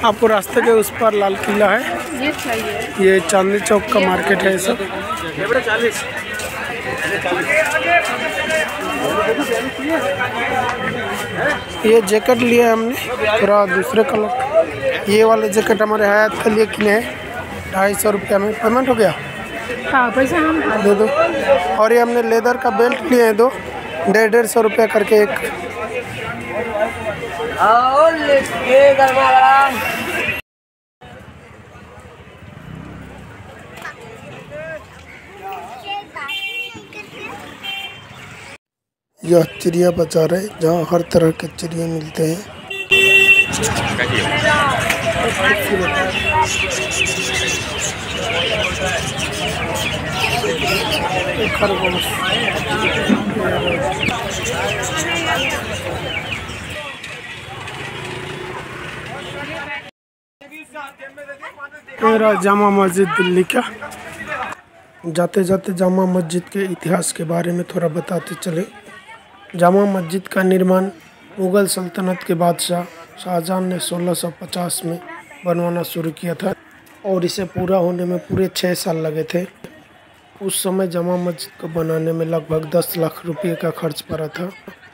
आपको रास्ते के उस पर लाल किला है, ये चाहिए। ये चांदनी चौक का मार्केट है सब। ये जैकेट लिया हमने थोड़ा दूसरे कलर। ये वाले जैकेट हमारे हयात के लिए किने हैं 250 रुपया में। पेमेंट हो गया? हाँ, पैसा हम दे दो। और ये हमने लेदर का बेल्ट लिए हैं 2 150 रुपया करके एक। यह चिड़िया बाजार है जहाँ हर तरह के चिड़िया मिलते हैं। खरगोश, मेरा जामा मस्जिद दिल्ली का। जाते जाते जामा मस्जिद के इतिहास के बारे में थोड़ा बताते चले। जामा मस्जिद का निर्माण मुग़ल सल्तनत के बादशाह शाहजहां ने 1650 में बनवाना शुरू किया था और इसे पूरा होने में पूरे 6 साल लगे थे। उस समय जामा मस्जिद को बनाने में लगभग 10 लाख रुपये का खर्च पड़ा था।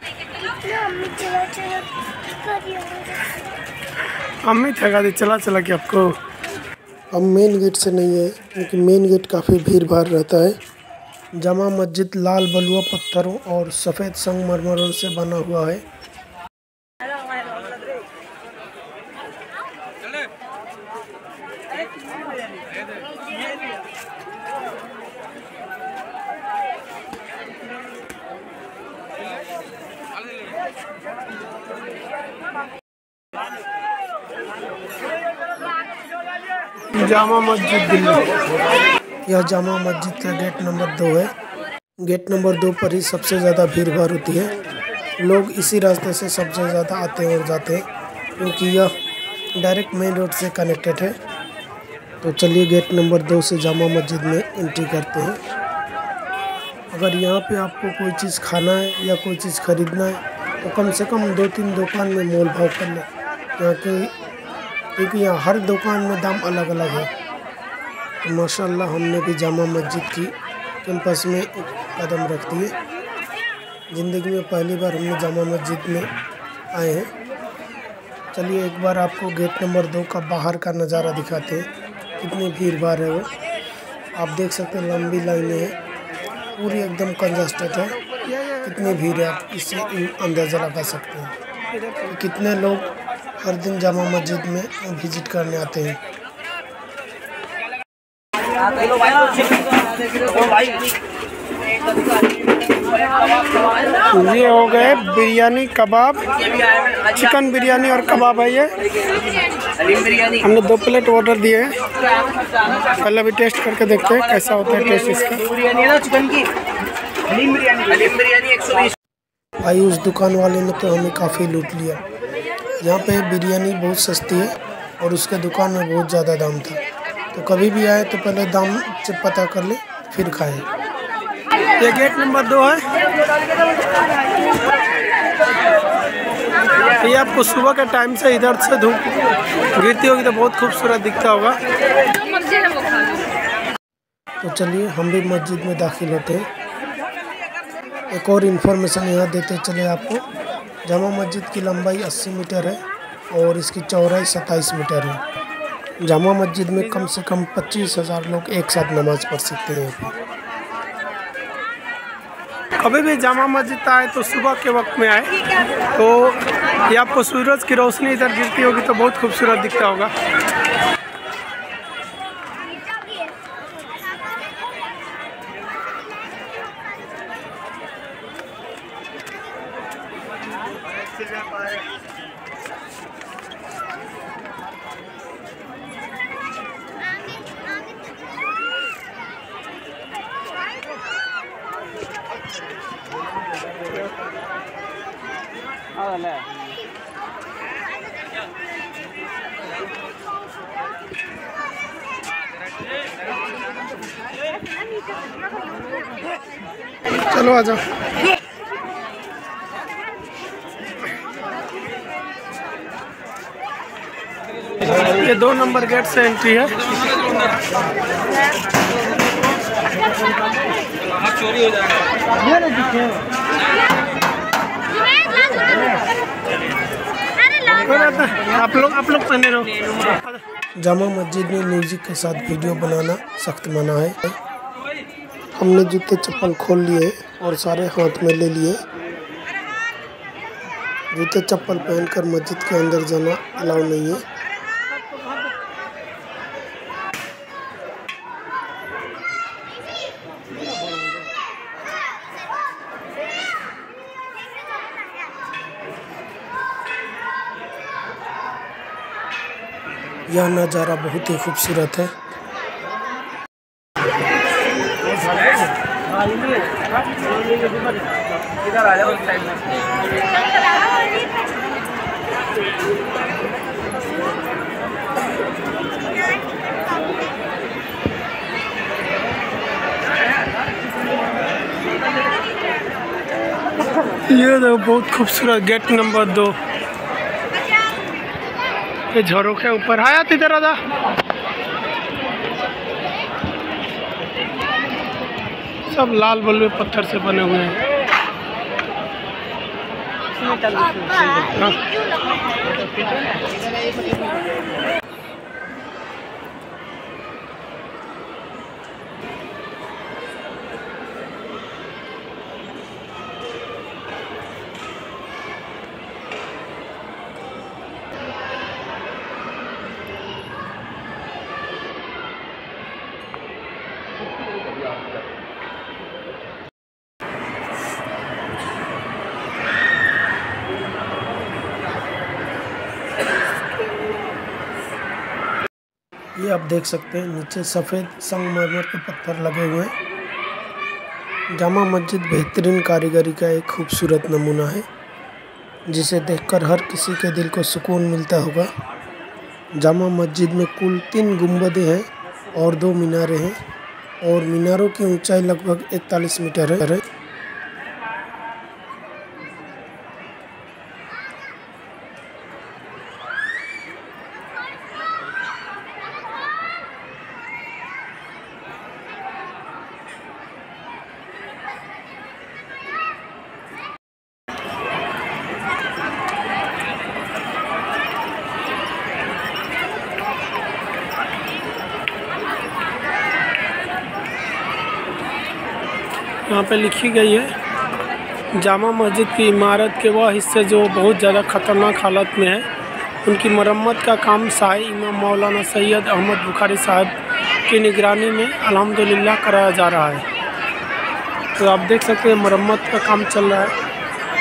अम्मी थका दी चला चला के आपको। अब मेन गेट से नहीं है क्योंकि मेन गेट काफ़ी भीड़ भाड़ रहता है। जामा मस्जिद लाल बलुआ पत्थरों और सफ़ेद संगमरमरों से बना हुआ है। जामा मस्जिद दिल्ली। यह जामा मस्जिद का गेट नंबर 2 है। गेट नंबर 2 पर ही सबसे ज़्यादा भीड़ भाड़ होती है। लोग इसी रास्ते से सबसे ज़्यादा आते और जाते हैं क्योंकि यह डायरेक्ट मेन रोड से कनेक्टेड है। तो चलिए गेट नंबर 2 से जामा मस्जिद में एंट्री करते हैं। अगर यहाँ पे आपको कोई चीज़ खाना है या कोई चीज़ ख़रीदना है तो कम से कम 2-3 दुकान में मोल भाव कर लें, क्योंकि यहाँ हर दुकान में दाम अलग अलग है। तो माशाल्लाह हमने भी जामा मस्जिद की कैंपस में एक कदम रख दिए। ज़िंदगी में पहली बार हमने जामा मस्जिद में आए हैं। चलिए एक बार आपको गेट नंबर 2 का बाहर का नज़ारा दिखाते हैं, कितनी भीड़ भाड़ है वो। आप देख सकते हैं लंबी लाइनें हैं, पूरी एकदम कंजस्टेड है। कितनी भीड़ है आप इससे अंदाज़ा लगा सकते हैं कि कितने लोग हर दिन जामा मस्जिद में विजिट करने आते हैं। ये हो गए बिरयानी कबाब, चिकन बिरयानी और कबाब है। ये हमने 2 प्लेट ऑर्डर दिए हैं। पहले भी टेस्ट करके देखते हैं कैसा होता है टेस्ट इसका। भाई उस दुकान वाले ने तो हमें काफ़ी लूट लिया। यहाँ पे बिरयानी बहुत सस्ती है और उसके दुकान में बहुत ज़्यादा दाम था। तो कभी भी आए तो पहले दाम से पता कर ले फिर खाएं। ये गेट नंबर 2 है। ये आपको सुबह के टाइम से इधर से धूप गिरती होगी तो बहुत खूबसूरत दिखता होगा। तो चलिए हम भी मस्जिद में दाखिल होते हैं। एक और इन्फॉर्मेशन यहाँ देते चले आपको। जामा मस्जिद की लंबाई 80 मीटर है और इसकी चौड़ाई 27 मीटर है। जामा मस्जिद में कम से कम 25,000 लोग एक साथ नमाज़ पढ़ सकते हैं। कभी भी जामा मस्जिद आए तो सुबह के वक्त में आए तो ये आपको सूरज की रोशनी इधर गिरती होगी तो बहुत खूबसूरत दिखता होगा। चलो आ जाओ। ये 2 नंबर गेट से एंट्री है। चोरी हो जाएगा। आप लोग पहने रहो। जामा मस्जिद में म्यूजिक के साथ वीडियो बनाना सख्त मना है। हमने जूते चप्पल खोल लिए और सारे हाथ में ले लिए। जूते चप्पल पहनकर मस्जिद के अंदर जाना अलाउ नहीं है। यह नज़ारा बहुत ही खूबसूरत है। इधर आ जाओ साइड में। ये देखो बहुत खूबसूरत गेट नंबर 2। ये झरोखे ऊपर आया इधर आजा। सब लाल बलुए पत्थर से बने हुए हैं। हाँ। ये आप देख सकते हैं नीचे सफ़ेद संगमरमर के पत्थर लगे हुए हैं। जामा मस्जिद बेहतरीन कारीगरी का एक खूबसूरत नमूना है, जिसे देखकर हर किसी के दिल को सुकून मिलता होगा। जामा मस्जिद में कुल 3 गुंबदें हैं और 2 मीनारें हैं और मीनारों की ऊंचाई लगभग 41 मीटर है। यहाँ पे लिखी गई है जामा मस्जिद की इमारत के वह हिस्से जो बहुत ज़्यादा ख़तरनाक हालत में है, उनकी मरम्मत का काम शाही इमाम मौलाना सैयद अहमद बुखारी साहब की निगरानी में अल्हम्दुलिल्लाह कराया जा रहा है। तो आप देख सकते हैं मरम्मत का काम चल रहा है।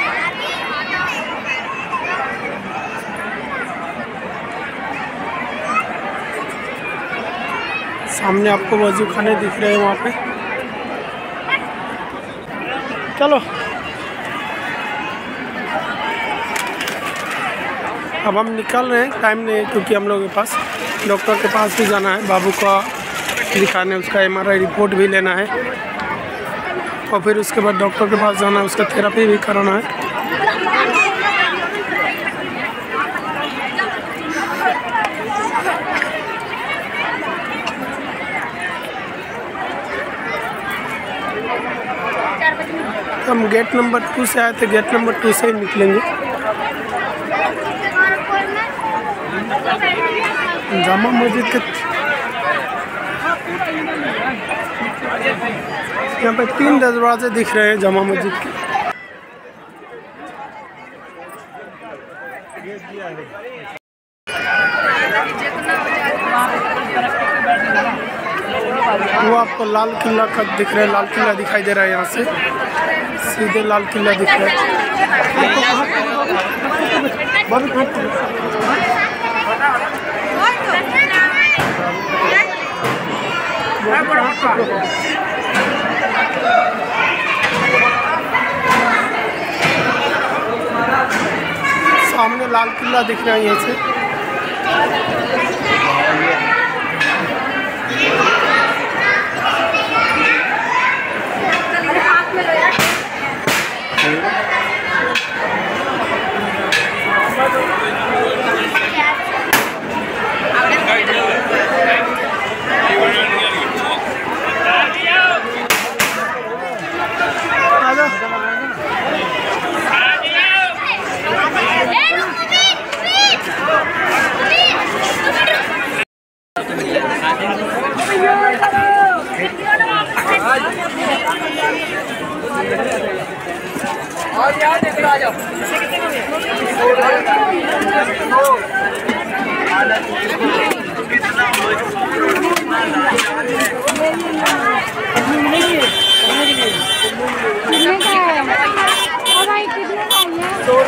सामने आपको वजू खाने दिख रहे हैं वहाँ पे। चलो अब हम निकल रहे हैं, टाइम नहीं है क्योंकि हम लोगों के पास डॉक्टर के पास भी जाना है, बाबू का दिखाने, उसका MRI रिपोर्ट भी लेना है और फिर उसके बाद डॉक्टर के पास जाना है, उसका थेरेपी भी कराना है। हम गेट नंबर 2 से आए थे, गेट नंबर 2 से ही निकलेंगे। जामा मस्जिद के यहाँ पे 3 दरवाजे दिख रहे हैं जामा मस्जिद के। वो आपको लाल किला का दिख रहा है, लाल किला दिखाई दे रहा है। यहाँ से सीधे लाल किला दिख रहा है। सामने लाल किला दिख रहा है यहाँ से।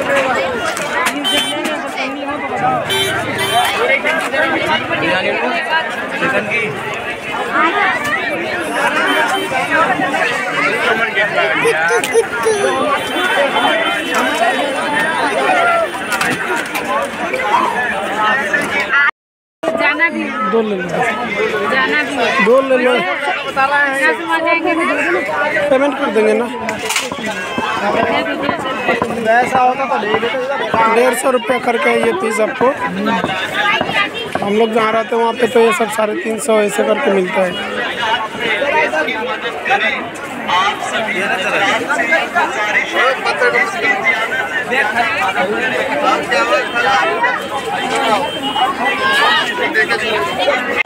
चिकन की जाना भी दो ले लो, जाना भी है। दो ले लो, यहाँ से वहाँ जाएंगे ना। पेमेंट कर देंगे ना। ऐसा होता तो ले लेते 150 रुपया करके ये पीस आपको। हम लोग जहाँ रहते हैं वहाँ पे तो ये सब 350 ऐसे करके मिलता है। हैं।